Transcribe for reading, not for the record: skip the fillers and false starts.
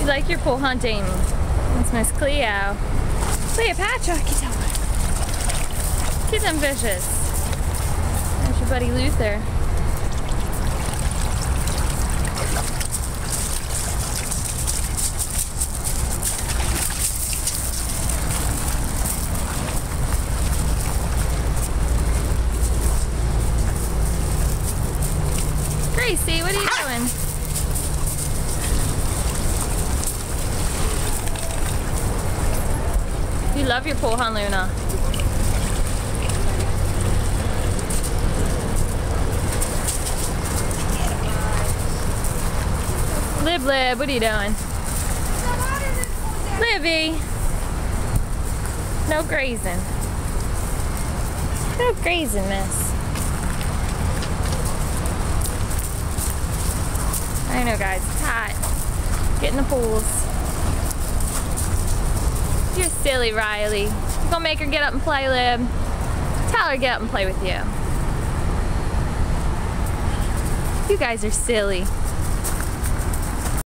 You like your pool, huh, Jamie? That's Miss Cleo. Cleopatra, get down. Get them fishes. There's your buddy Luther. Gracie, what are you doing? You love your pool, huh, Luna? Lib, what are you doing? Libby! No grazing. No grazing, miss. I know, guys, it's hot. Get in the pools. You're silly, Riley. You gonna make her get up and play, Lib? Tell her to get up and play with you. You guys are silly.